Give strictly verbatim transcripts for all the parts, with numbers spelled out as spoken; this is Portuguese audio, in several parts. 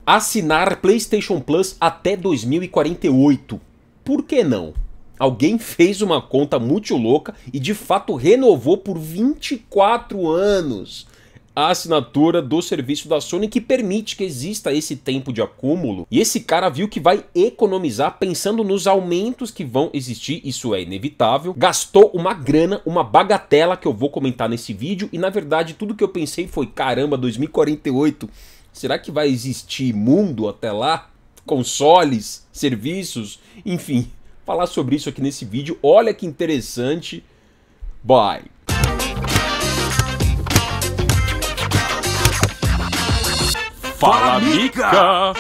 Assinar PlayStation Plus até dois mil e quarenta e oito. Por que não? Alguém fez uma conta muito louca e de fato renovou por vinte e quatro anos a assinatura do serviço da Sony, que permite que exista esse tempo de acúmulo. E esse cara viu que vai economizar pensando nos aumentos que vão existir, isso é inevitável. Gastou uma grana, uma bagatela que eu vou comentar nesse vídeo, e na verdade tudo que eu pensei foi, caramba, dois mil e quarenta e oito, será que vai existir mundo até lá? Consoles, serviços, enfim, falar sobre isso aqui nesse vídeo. Olha que interessante. Bye! Fala, Mica!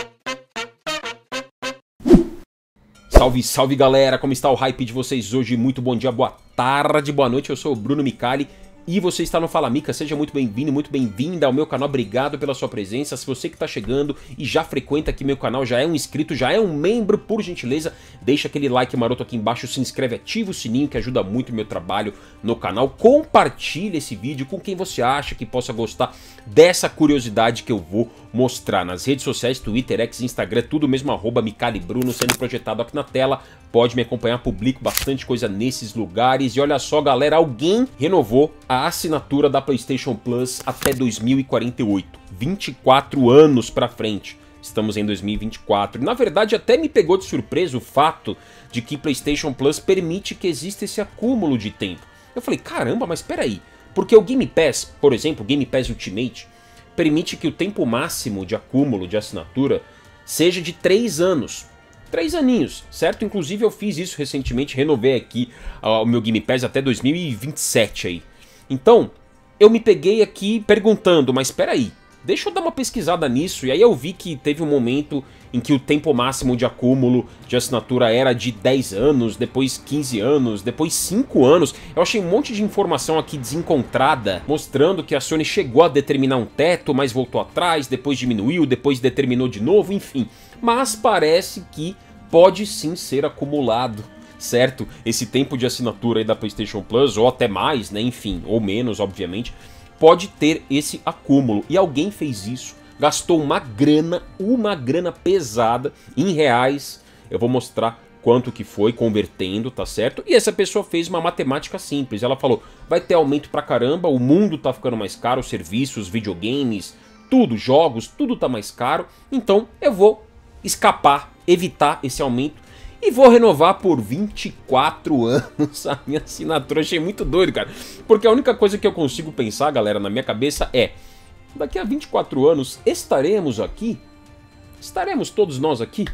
Salve, salve, galera! Como está o hype de vocês hoje? Muito bom dia, boa tarde, boa noite. Eu sou o Bruno Micali e você está no Fala Mica. Seja muito bem-vindo, muito bem-vinda ao meu canal. Obrigado pela sua presença. Se você que está chegando e já frequenta aqui meu canal, já é um inscrito, já é um membro, por gentileza, deixa aquele like maroto aqui embaixo, se inscreve, ativa o sininho que ajuda muito o meu trabalho no canal. Compartilha esse vídeo com quem você acha que possa gostar dessa curiosidade que eu vou mostrar nas redes sociais, Twitter, X, Instagram, tudo mesmo, arroba Micali Bruno, sendo projetado aqui na tela. Pode me acompanhar, publico bastante coisa nesses lugares. E olha só, galera, alguém renovou a assinatura da PlayStation Plus até dois mil e quarenta e oito. vinte e quatro anos pra frente. Estamos em dois mil e vinte e quatro. E, na verdade, até me pegou de surpresa o fato de que PlayStation Plus permite que exista esse acúmulo de tempo. Eu falei, caramba, mas peraí. Porque o Game Pass, por exemplo, o Game Pass Ultimate, permite que o tempo máximo de acúmulo de assinatura seja de três anos. Três aninhos, certo? Inclusive eu fiz isso recentemente, renovei aqui uh, o meu Game Pass até dois mil e vinte e sete aí. Então, eu me peguei aqui perguntando, mas espera aí, deixa eu dar uma pesquisada nisso. E aí eu vi que teve um momento em que o tempo máximo de acúmulo de assinatura era de dez anos, depois quinze anos, depois cinco anos. Eu achei um monte de informação aqui desencontrada, mostrando que a Sony chegou a determinar um teto, mas voltou atrás, depois diminuiu, depois determinou de novo, enfim. Mas parece que pode sim ser acumulado, certo? Esse tempo de assinatura aí da PlayStation Plus, ou até mais, né, enfim, ou menos, obviamente, pode ter esse acúmulo. E alguém fez isso, gastou uma grana, uma grana pesada em reais. Eu vou mostrar quanto que foi convertendo, tá certo? E essa pessoa fez uma matemática simples. Ela falou, vai ter aumento pra caramba, o mundo tá ficando mais caro, serviços, videogames, tudo, jogos, tudo tá mais caro. Então eu vou escapar, evitar esse aumento e vou renovar por vinte e quatro anos a minha assinatura. Achei muito doido, cara. Porque a única coisa que eu consigo pensar, galera, na minha cabeça é, daqui a vinte e quatro anos estaremos aqui? Estaremos todos nós aqui?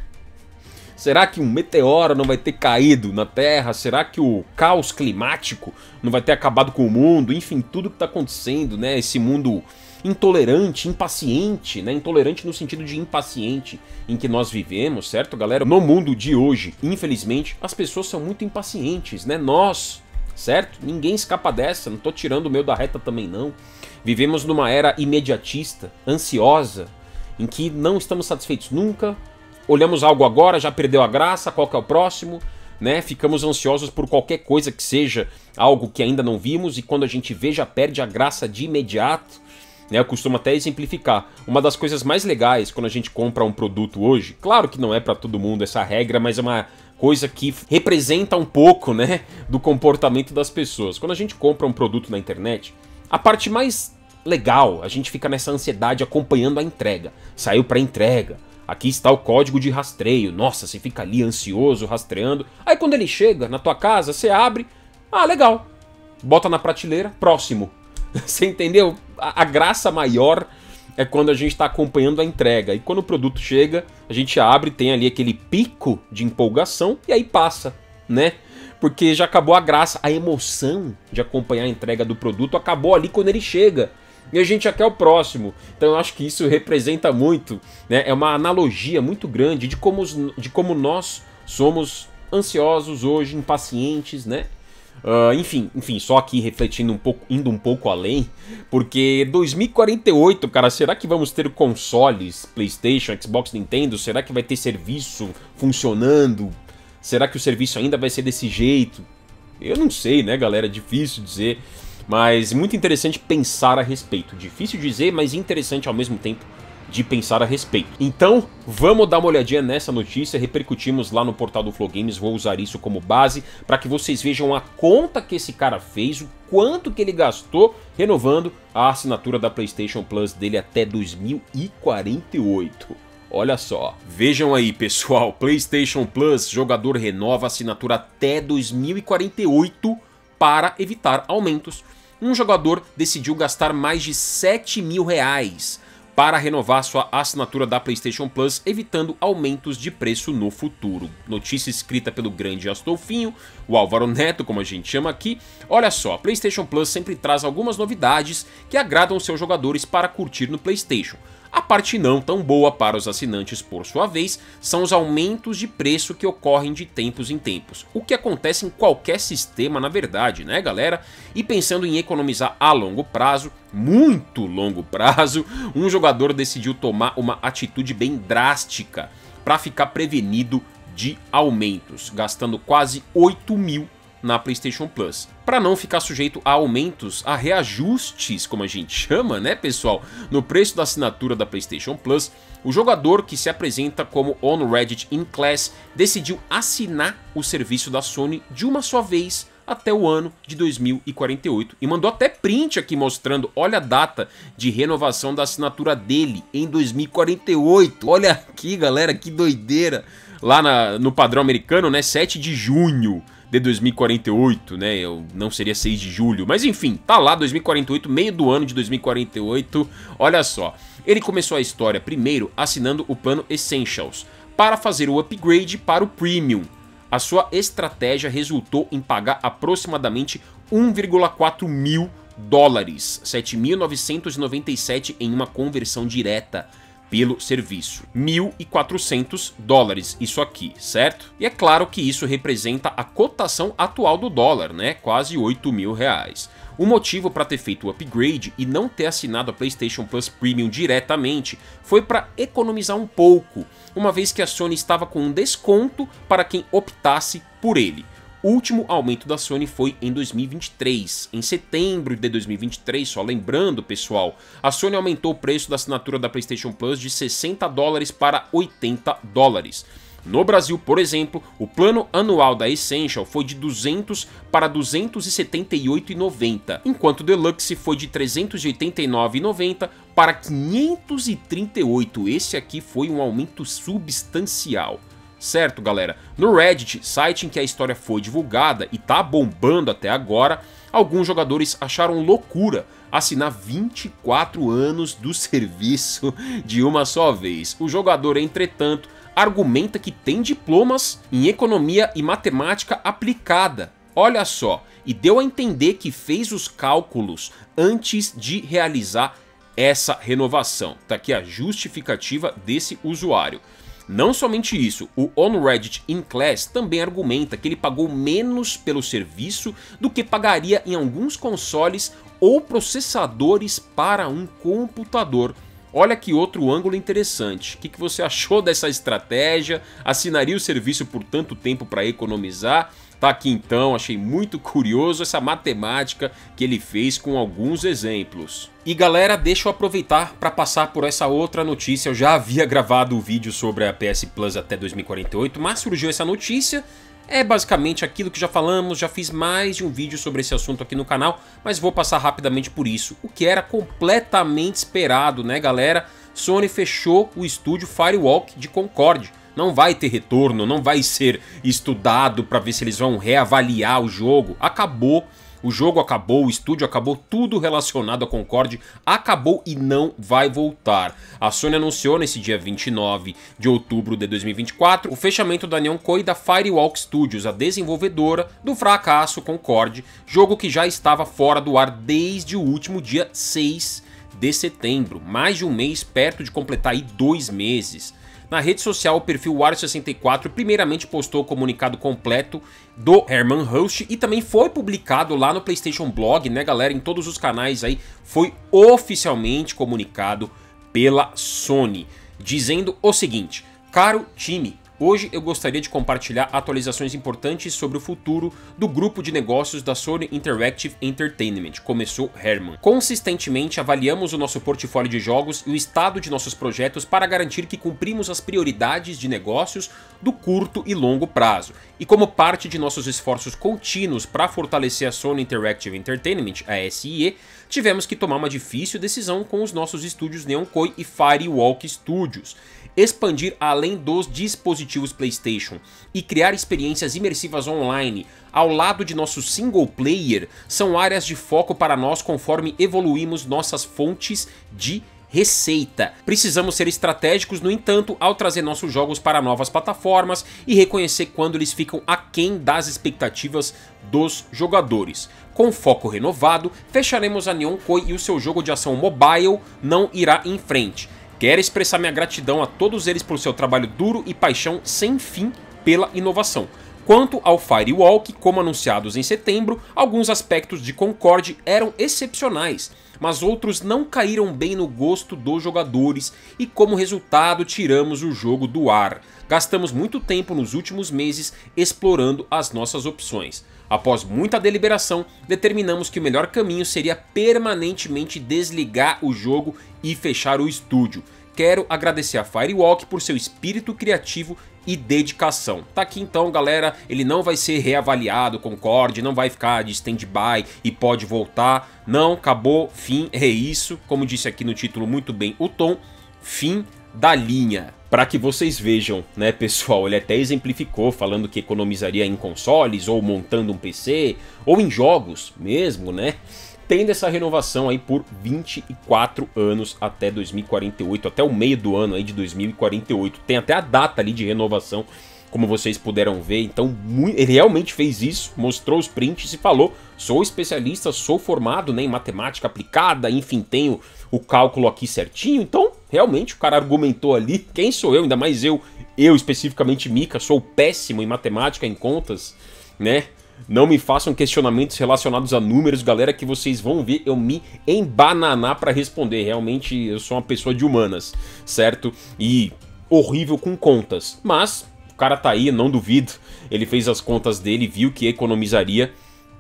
Será que um meteoro não vai ter caído na Terra? Será que o caos climático não vai ter acabado com o mundo? Enfim, tudo que está acontecendo, né? Esse mundo intolerante, impaciente, né? Intolerante no sentido de impaciente em que nós vivemos, certo, galera? No mundo de hoje, infelizmente, as pessoas são muito impacientes, né? Nós, certo? Ninguém escapa dessa, não tô tirando o meu da reta também não. Vivemos numa era imediatista, ansiosa, em que não estamos satisfeitos nunca. Olhamos algo agora, já perdeu a graça, qual que é o próximo, né? Ficamos ansiosos por qualquer coisa que seja algo que ainda não vimos, e quando a gente vê, já perde a graça de imediato. Eu costumo até exemplificar. Uma das coisas mais legais quando a gente compra um produto hoje, claro que não é para todo mundo essa regra, mas é uma coisa que representa um pouco, né, do comportamento das pessoas. Quando a gente compra um produto na internet, a parte mais legal, a gente fica nessa ansiedade acompanhando a entrega. Saiu para entrega, aqui está o código de rastreio. Nossa, você fica ali ansioso, rastreando. Aí quando ele chega na tua casa, você abre, ah, legal, bota na prateleira, próximo. Você entendeu? A, a graça maior é quando a gente está acompanhando a entrega. E quando o produto chega, a gente abre, tem ali aquele pico de empolgação e aí passa, né? Porque já acabou a graça, a emoção de acompanhar a entrega do produto acabou ali quando ele chega. E a gente já quer o próximo. Então eu acho que isso representa muito, né? É uma analogia muito grande de como, os, de como nós somos ansiosos hoje, impacientes, né? Uh, enfim, enfim, só aqui refletindo um pouco, indo um pouco além, porque dois mil e quarenta e oito, cara, será que vamos ter consoles, PlayStation, Xbox, Nintendo? Será que vai ter serviço funcionando? Será que o serviço ainda vai ser desse jeito? Eu não sei, né, galera? É difícil dizer, mas muito interessante pensar a respeito. Difícil dizer, mas interessante ao mesmo tempo de pensar a respeito. Então, vamos dar uma olhadinha nessa notícia, repercutimos lá no portal do Flow Games, vou usar isso como base para que vocês vejam a conta que esse cara fez, o quanto que ele gastou renovando a assinatura da PlayStation Plus dele até dois mil e quarenta e oito. Olha só, vejam aí pessoal, PlayStation Plus, jogador renova a assinatura até dois mil e quarenta e oito para evitar aumentos. Um jogador decidiu gastar mais de sete mil reais para renovar sua assinatura da PlayStation Plus, evitando aumentos de preço no futuro. Notícia escrita pelo grande Astolfinho, o Álvaro Neto, como a gente chama aqui. Olha só, a PlayStation Plus sempre traz algumas novidades que agradam seus jogadores para curtir no PlayStation. A parte não tão boa para os assinantes, por sua vez, são os aumentos de preço que ocorrem de tempos em tempos. O que acontece em qualquer sistema, na verdade, né, galera? E pensando em economizar a longo prazo, muito longo prazo, um jogador decidiu tomar uma atitude bem drástica para ficar prevenido de aumentos, gastando quase oito mil na PlayStation Plus, para não ficar sujeito a aumentos, a reajustes, como a gente chama, né pessoal, no preço da assinatura da PlayStation Plus. O jogador, que se apresenta como On Reddit in Class, decidiu assinar o serviço da Sony de uma só vez até o ano de dois mil e quarenta e oito, e mandou até print aqui mostrando, olha a data de renovação da assinatura dele em dois mil e quarenta e oito, olha aqui galera, que doideira, lá na, no padrão americano, né, sete de junho de dois mil e quarenta e oito, né, eu, não seria seis de julho, mas enfim, tá lá dois mil e quarenta e oito, meio do ano de dois mil e quarenta e oito, olha só. Ele começou a história primeiro assinando o plano Essentials, para fazer o upgrade para o Premium. A sua estratégia resultou em pagar aproximadamente um vírgula quatro mil dólares, sete mil novecentos e noventa e sete em uma conversão direta pelo serviço. mil e quatrocentos dólares, isso aqui, certo? E é claro que isso representa a cotação atual do dólar, né? Quase oito mil reais. O motivo para ter feito o upgrade e não ter assinado a PlayStation Plus Premium diretamente foi para economizar um pouco, uma vez que a Sony estava com um desconto para quem optasse por ele. O último aumento da Sony foi em dois mil e vinte e três, em setembro de dois mil e vinte e três, só lembrando pessoal, a Sony aumentou o preço da assinatura da PlayStation Plus de sessenta dólares para oitenta dólares. No Brasil, por exemplo, o plano anual da Essential foi de duzentos para duzentos e setenta e oito reais e noventa centavos, enquanto o Deluxe foi de trezentos e oitenta e nove reais e noventa centavos para quinhentos e trinta e oito reais. Esse aqui foi um aumento substancial. Certo, galera? No Reddit, site em que a história foi divulgada e tá bombando até agora, alguns jogadores acharam loucura assinar vinte e quatro anos do serviço de uma só vez. O jogador, entretanto, argumenta que tem diplomas em economia e matemática aplicada. Olha só, e deu a entender que fez os cálculos antes de realizar essa renovação. Tá aqui a justificativa desse usuário. Não somente isso, o On Reddit in Class também argumenta que ele pagou menos pelo serviço do que pagaria em alguns consoles ou processadores para um computador. Olha que outro ângulo interessante. O que que você achou dessa estratégia? Assinaria o serviço por tanto tempo para economizar? Tá aqui então, achei muito curioso essa matemática que ele fez com alguns exemplos. E galera, deixa eu aproveitar para passar por essa outra notícia. Eu já havia gravado o vídeo sobre a P S Plus até dois mil e quarenta e oito, mas surgiu essa notícia. É basicamente aquilo que já falamos, já fiz mais de um vídeo sobre esse assunto aqui no canal, mas vou passar rapidamente por isso. O que era completamente esperado, né galera? Sony fechou o estúdio Firewalk de Concorde. Não vai ter retorno, não vai ser estudado para ver se eles vão reavaliar o jogo. Acabou, o jogo acabou, o estúdio acabou, tudo relacionado a Concorde acabou e não vai voltar. A Sony anunciou nesse dia vinte e nove de outubro de dois mil e vinte e quatro o fechamento da Nihon-Kohei da Firewalk Studios, a desenvolvedora do fracasso Concorde, jogo que já estava fora do ar desde o último dia seis de setembro, mais de um mês, perto de completar aí dois meses. Na rede social, o perfil Wario sessenta e quatro primeiramente postou o comunicado completo do Herman Hulst e também foi publicado lá no PlayStation Blog, né galera, em todos os canais aí, foi oficialmente comunicado pela Sony, dizendo o seguinte: caro time, Hoje eu gostaria de compartilhar atualizações importantes sobre o futuro do grupo de negócios da Sony Interactive Entertainment, começou Herman. Consistentemente avaliamos o nosso portfólio de jogos e o estado de nossos projetos para garantir que cumprimos as prioridades de negócios do curto e longo prazo. E como parte de nossos esforços contínuos para fortalecer a Sony Interactive Entertainment, a S I E, tivemos que tomar uma difícil decisão com os nossos estúdios Neon Koi e Firewalk Studios. Expandir além dos dispositivos PlayStation e criar experiências imersivas online ao lado de nosso single player são áreas de foco para nós conforme evoluímos nossas fontes de receita. Precisamos ser estratégicos, no entanto, ao trazer nossos jogos para novas plataformas e reconhecer quando eles ficam aquém das expectativas dos jogadores. Com foco renovado, fecharemos a Neon Koi e o seu jogo de ação mobile não irá em frente. Quero expressar minha gratidão a todos eles por seu trabalho duro e paixão sem fim pela inovação. Quanto ao Firewalk, como anunciados em setembro, alguns aspectos de Concorde eram excepcionais, mas outros não caíram bem no gosto dos jogadores e como resultado tiramos o jogo do ar. Gastamos muito tempo nos últimos meses explorando as nossas opções. Após muita deliberação, determinamos que o melhor caminho seria permanentemente desligar o jogo e fechar o estúdio. Quero agradecer a Firewalk por seu espírito criativo e dedicação. Tá aqui então, galera, ele não vai ser reavaliado, Concorde, não vai ficar de stand-by e pode voltar. Não, acabou, fim, é isso. Como disse aqui no título muito bem o Tom, fim da linha. Para que vocês vejam, né, pessoal, ele até exemplificou falando que economizaria em consoles ou montando um P C ou em jogos mesmo, né? Tendo essa renovação aí por vinte e quatro anos até dois mil e quarenta e oito, até o meio do ano aí de dois mil e quarenta e oito. Tem até a data ali de renovação, como vocês puderam ver. Então ele realmente fez isso, mostrou os prints e falou: sou especialista, sou formado, né, em matemática aplicada, enfim, tenho o cálculo aqui certinho. Então realmente o cara argumentou ali. Quem sou eu? Ainda mais eu, eu especificamente Mika, sou péssimo em matemática, em contas, né? Não me façam questionamentos relacionados a números, galera, que vocês vão ver eu me embananar para responder. Realmente eu sou uma pessoa de humanas, certo? E horrível com contas. Mas o cara tá aí, não duvido. Ele fez as contas dele, viu que economizaria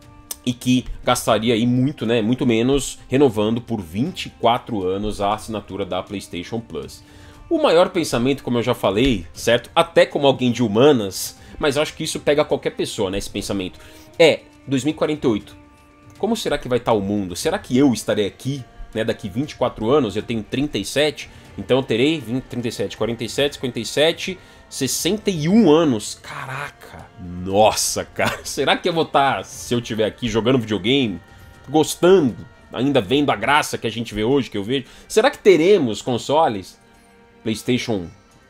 e que gastaria aí muito, né? Muito menos, renovando por vinte e quatro anos a assinatura da PlayStation Plus. O maior pensamento, como eu já falei, certo? Até como alguém de humanas, mas acho que isso pega qualquer pessoa, né, esse pensamento. É, dois mil e quarenta e oito, como será que vai estar o mundo? Será que eu estarei aqui, né, daqui vinte e quatro anos? Eu tenho trinta e sete, então eu terei vinte, trinta e sete, quarenta e sete, cinquenta e sete, sessenta e um anos. Caraca, nossa, cara, será que eu vou estar, se eu estiver aqui jogando videogame, gostando, ainda vendo a graça que a gente vê hoje, que eu vejo? Será que teremos consoles? PlayStation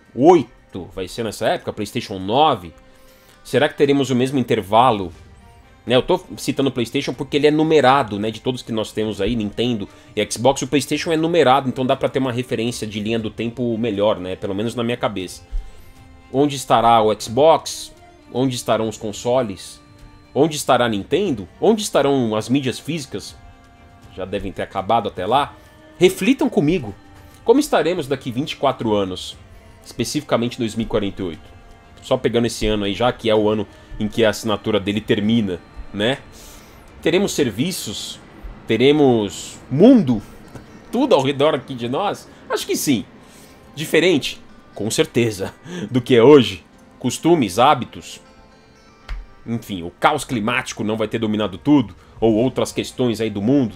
oito vai ser nessa época? PlayStation nove? Será que teremos o mesmo intervalo? Né, eu tô citando o PlayStation porque ele é numerado, né, de todos que nós temos aí, Nintendo e Xbox. O PlayStation é numerado, então dá pra ter uma referência de linha do tempo melhor, né, pelo menos na minha cabeça. Onde estará o Xbox? Onde estarão os consoles? Onde estará a Nintendo? Onde estarão as mídias físicas? Já devem ter acabado até lá. Reflitam comigo. Como estaremos daqui vinte e quatro anos? Especificamente dois mil e quarenta e oito. Só pegando esse ano aí, já que é o ano em que a assinatura dele termina, né? Teremos serviços? Teremos mundo? Tudo ao redor aqui de nós? Acho que sim. Diferente? Com certeza. Do que é hoje? Costumes, hábitos? Enfim, o caos climático não vai ter dominado tudo? Ou outras questões aí do mundo?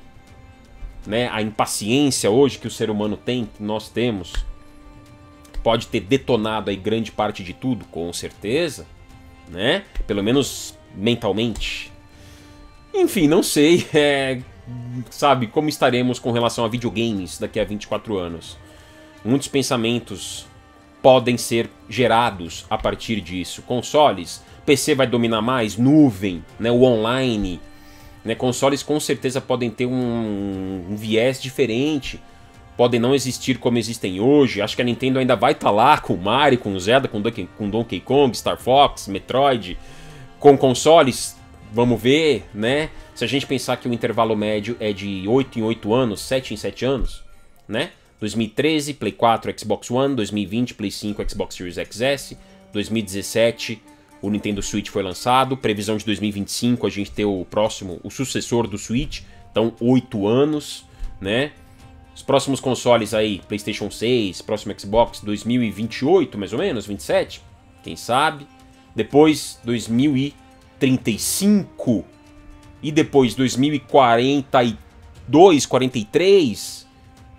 Né? A impaciência hoje que o ser humano tem, que nós temos, pode ter detonado aí grande parte de tudo, com certeza, né? Pelo menos mentalmente. Enfim, não sei, é, sabe, como estaremos com relação a videogames daqui a vinte e quatro anos. Muitos pensamentos podem ser gerados a partir disso. Consoles, P C vai dominar mais, nuvem, né, o online, né? Consoles com certeza podem ter um, um viés diferente. Podem não existir como existem hoje. Acho que a Nintendo ainda vai estar lá com Mario, com Zelda, com Donkey, com Donkey Kong, Star Fox, Metroid. Com consoles, vamos ver, né? Se a gente pensar que o intervalo médio é de oito em oito anos, sete em sete anos, né? dois mil e treze, Play quatro, Xbox One. dois mil e vinte, Play cinco, Xbox Series X S. dois mil e dezessete, o Nintendo Switch foi lançado. Previsão de dois mil e vinte e cinco, a gente ter o próximo, o sucessor do Switch. Então, oito anos, né? Os próximos consoles aí, PlayStation seis, próximo Xbox, dois mil e vinte e oito, mais ou menos, vinte e sete, quem sabe. Depois, dois mil e trinta e cinco. E depois, dois mil e quarenta e dois, quarenta e três.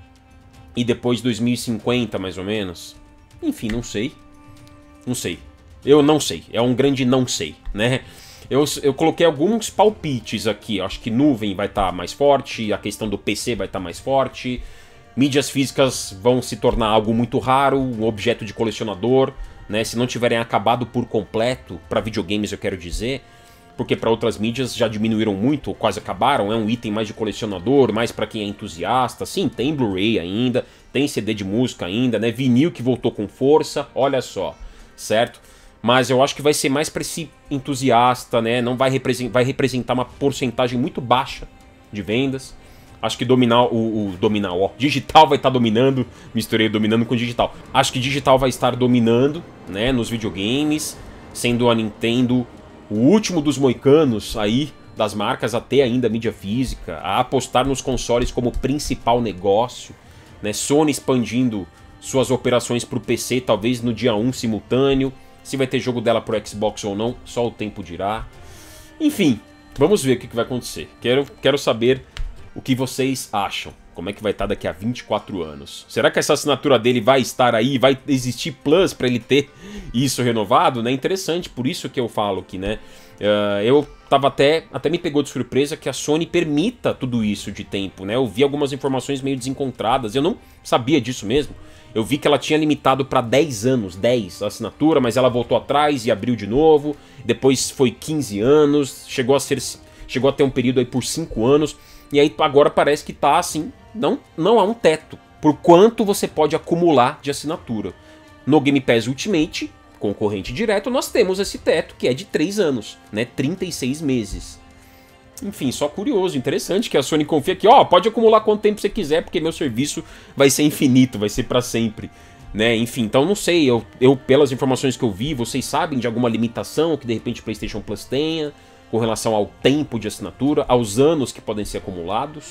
E depois, dois mil e cinquenta, mais ou menos. Enfim, não sei. Não sei. Eu não sei. É um grande não sei, né? Eu, eu coloquei alguns palpites aqui. Acho que nuvem vai estar mais forte, a questão do P C vai estar mais forte, mídias físicas vão se tornar algo muito raro, um objeto de colecionador, né? Se não tiverem acabado por completo, para videogames eu quero dizer, porque para outras mídias já diminuíram muito, quase acabaram, é um item mais de colecionador, mais para quem é entusiasta. Sim, tem Blu-ray ainda, tem C D de música ainda, né? Vinil que voltou com força, olha só, certo? Mas eu acho que vai ser mais para esse entusiasta, né? Não vai, represent vai representar uma porcentagem muito baixa de vendas. Acho que dominar o, o dominar, ó, digital vai estar dominando, misturei dominando com digital. Acho que digital vai estar dominando, né, nos videogames, sendo a Nintendo o último dos moicanos aí das marcas a ter ainda mídia física, a apostar nos consoles como principal negócio, né? Sony expandindo suas operações para o P C, talvez no dia um simultâneo. Se vai ter jogo dela pro Xbox ou não, só o tempo dirá. Enfim, vamos ver o que vai acontecer. Quero, quero saber o que vocês acham. Como é que vai estar daqui a vinte e quatro anos? Será que essa assinatura dele vai estar aí? Vai existir Plus para ele ter isso renovado? Né? Interessante, por isso que eu falo aqui, né? Uh, eu tava até... Até me pegou de surpresa que a Sony permita tudo isso de tempo, né? Eu vi algumas informações meio desencontradas. Eu não sabia disso mesmo. Eu vi que ela tinha limitado para dez anos, dez a assinatura, mas ela voltou atrás e abriu de novo. Depois foi quinze anos, chegou a ser, chegou a ter um período aí por cinco anos. E aí agora parece que tá assim, não, não há um teto por quanto você pode acumular de assinatura. No Game Pass Ultimate, concorrente direto, nós temos esse teto que é de três anos, né, trinta e seis meses. Enfim, só curioso, interessante que a Sony confia que, ó, pode acumular quanto tempo você quiser, porque meu serviço vai ser infinito, vai ser pra sempre, né? Enfim, então não sei, eu, eu pelas informações que eu vi, vocês sabem de alguma limitação que de repente o PlayStation Plus tenha, com relação ao tempo de assinatura, aos anos que podem ser acumulados?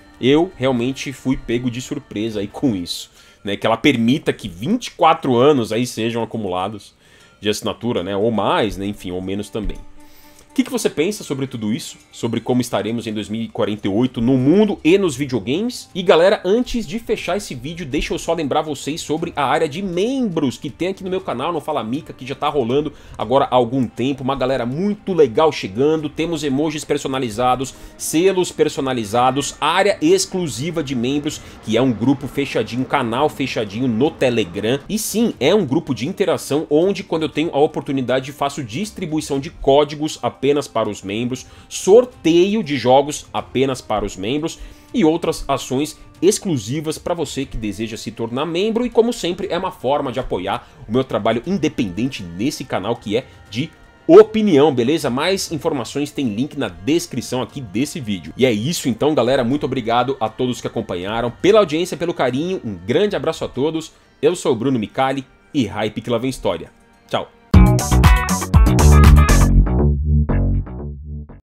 Eu realmente fui pego de surpresa aí com isso, né? Que ela permita que vinte e quatro anos aí sejam acumulados de assinatura, né? Ou mais, né? Enfim, ou menos também. O que, que você pensa sobre tudo isso? Sobre como estaremos em dois mil e quarenta e oito no mundo e nos videogames? E galera, antes de fechar esse vídeo, deixa eu só lembrar vocês sobre a área de membros que tem aqui no meu canal, no Fala Mica, que já tá rolando agora há algum tempo. Uma galera muito legal chegando, temos emojis personalizados, selos personalizados, área exclusiva de membros, que é um grupo fechadinho, canal fechadinho no Telegram. E sim, é um grupo de interação onde, quando eu tenho a oportunidade, faço distribuição de códigos apenas para os membros, sorteio de jogos apenas para os membros e outras ações exclusivas para você que deseja se tornar membro. E como sempre, é uma forma de apoiar o meu trabalho independente nesse canal, que é de opinião, beleza? Mais informações tem link na descrição aqui desse vídeo. E é isso então, galera, muito obrigado a todos que acompanharam, pela audiência, pelo carinho, um grande abraço a todos, eu sou o Bruno Micali e Hype que lá vem história. Tchau!